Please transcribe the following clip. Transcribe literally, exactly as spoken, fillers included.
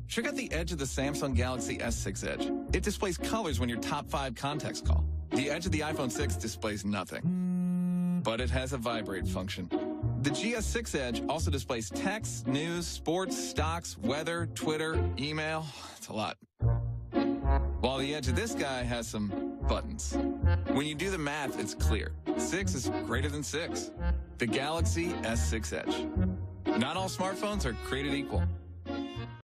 Check out the Edge of the Samsung Galaxy S six Edge. It displays colors when your top five contacts call. The Edge of the iPhone six displays nothing, but it has a vibrate function. The G S six Edge also displays text, news, sports, stocks, weather, Twitter, email. It's a lot. While the Edge of this guy has some buttons. When you do the math, it's clear. six is greater than six. The Galaxy S six Edge. Not all smartphones are created equal.